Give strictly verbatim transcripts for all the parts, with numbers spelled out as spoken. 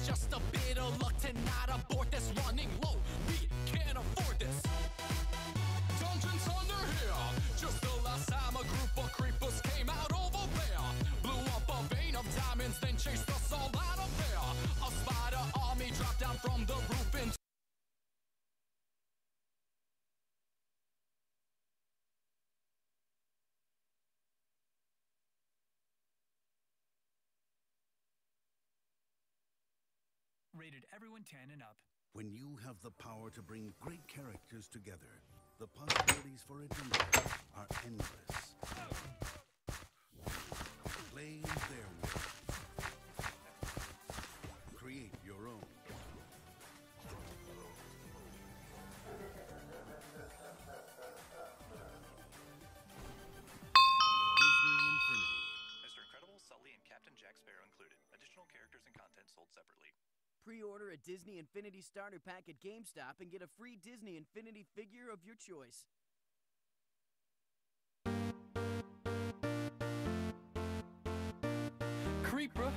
just a bit of luck to not abort this. Running low, we can't afford this. Dungeons under here. Just the last time a group of creepers came out over there, blew up a vein of diamonds, then chased us all out of there. A spider army dropped down from the roof into Rated everyone ten and up. When you have the power to bring great characters together, the possibilities for adventure are endless. Play their world. Create your own. Disney Infinity. Mister Incredible, Sully, and Captain Jack Sparrow included. Additional characters and content sold separately. Pre-order a Disney Infinity starter pack at GameStop and get a free Disney Infinity figure of your choice. Creeper.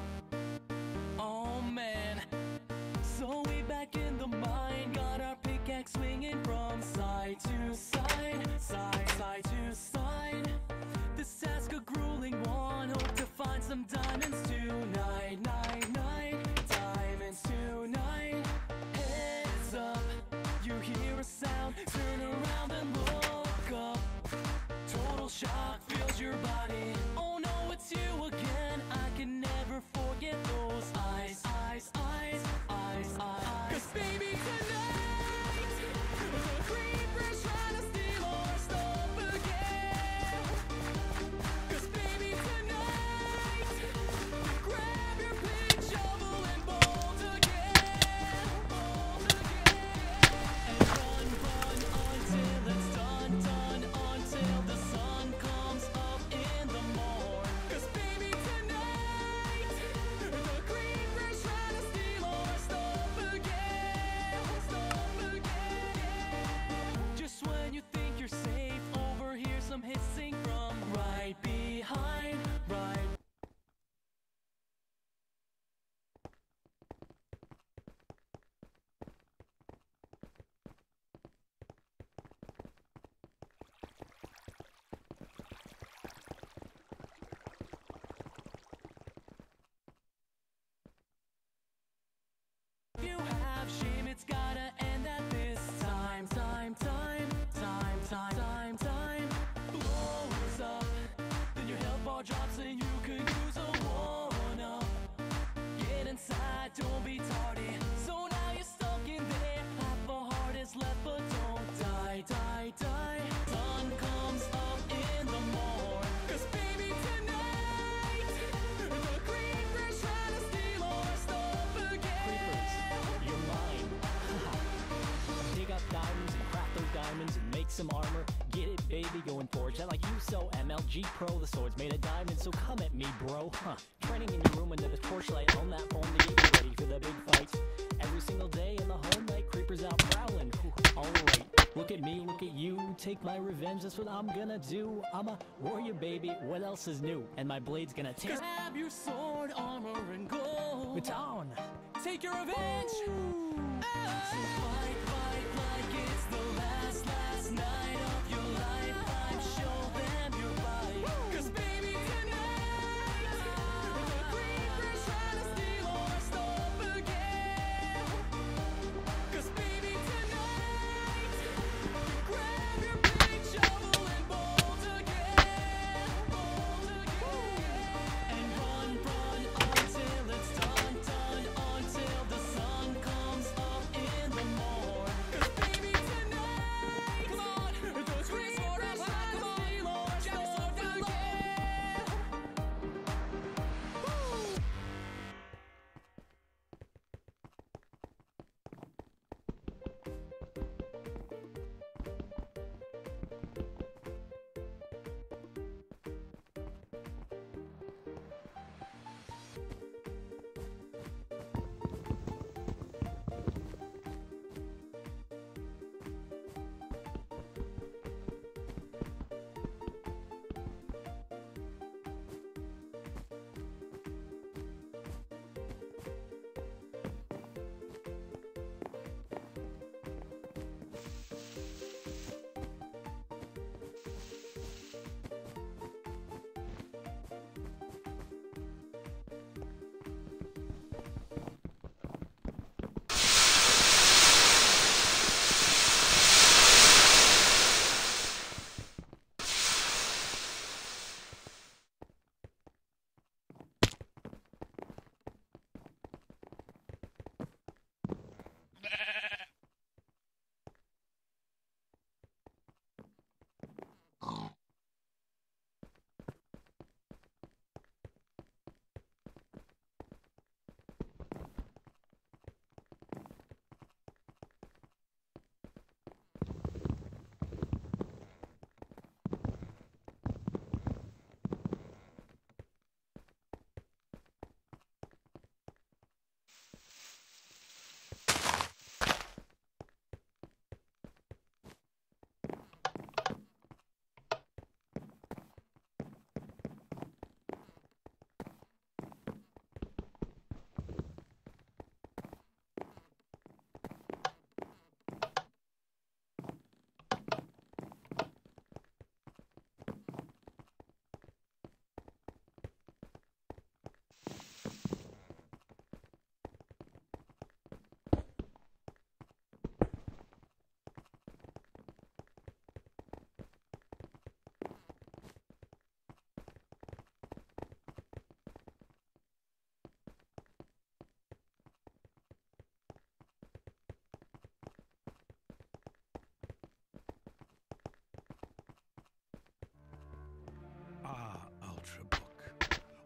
Oh man. So we back in the mine, got our pickaxe swinging from side to side, side, side to side. This task a grueling one, hope to find some diamonds tonight, night, night, diamonds tonight. Heads up, you hear a sound, turn around and look up. Total shock fills your body. Oh no, it's you again. I can never forget those eyes, eyes, eyes, eyes, eyes. Cause baby tonight, the creeper's trying to steal our stuff again. Cause baby tonight, grab your pick, shovel and bolt again, bolt again. And run, run until it's done, done, until the sun comes up in the morn. Cause baby tonight, the creeper's trying to steal our stuff again, stuff again. Just when you think you're safe, overhear some hissing from right behind, right. If you have shame, it's gotta end at this time, time, time, time, time, time, time. Blows up, then your health bar drops and you could use a one-up. Get inside, don't be tardy. So now you're stuck in there, half a heart is left, but don't die, die, die. Sun comes up in the morn. Cause baby tonight, the creeper's trying to steal our stuff again. You're mine. Dig up diamonds and craft those diamonds and make some armor. Get it, baby, going forge. I like you so M L G Pro. The sword's made of diamonds, so come at me, bro. Huh. Training in your room under this porch light on that phone to get you ready for the big fights. Every single day in the home night, creepers out prowling. Alright, look at me, look at you. Take my revenge, that's what I'm gonna do. I'm a warrior, baby. What else is new? And my blade's gonna tear. Grab your sword, armor, and go. It's on. Take your revenge. Ah. So fight, fight like it's the last, last night of your lifetime. Show them your fight. Cause baby tonight, the creeper's trying to steal our stuff again. Cause baby tonight, grab your big shovel and bolt again, bolt again. And run, run until it's done, done, until the sun comes up in the morn.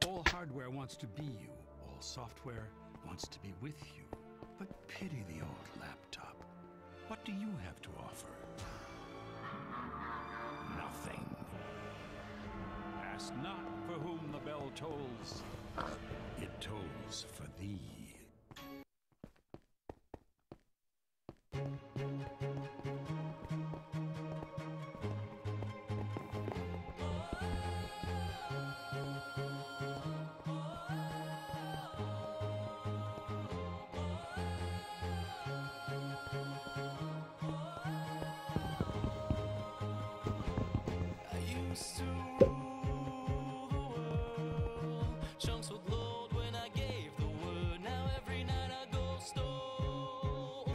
All hardware wants to be you. All software wants to be with you. But pity the old laptop. What do you have to offer? Nothing. Ask not for whom the bell tolls. It tolls for thee. Used to rule the world. Chunks would load when I gave the word. Now every night I go stole.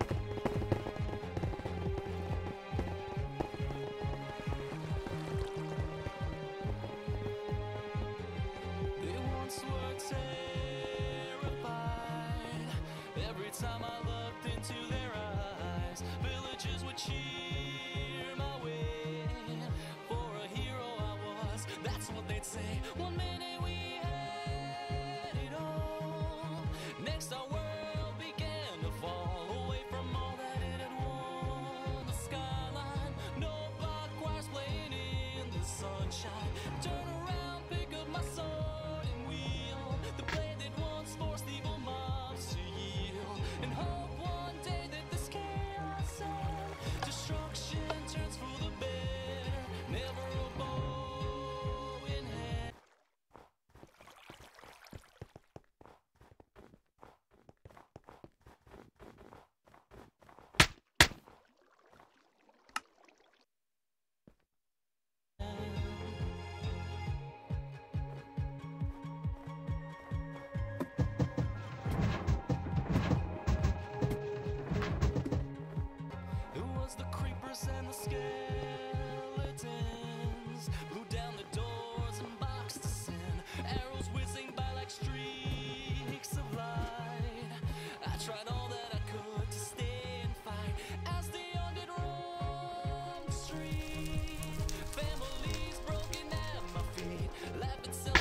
They once were terrified. Every time I looked into their eyes, villagers would cheer my way. That's what they'd say. One minute we had it all. Next our world began to fall away from all that it had won. The skyline, no block choirs playing in the sunshine. Turn around, pick up my sword and wheel the blade that once forced evil mobs to yield. And hope one day that this chaos and destruction turns for the better. Never a bow. The creepers and the skeletons blew down the doors and boxed us in. Arrows whizzing by like streaks of light. I tried all that I could to stay and fight as the undead roamed the street. Families broken at my feet, laughing self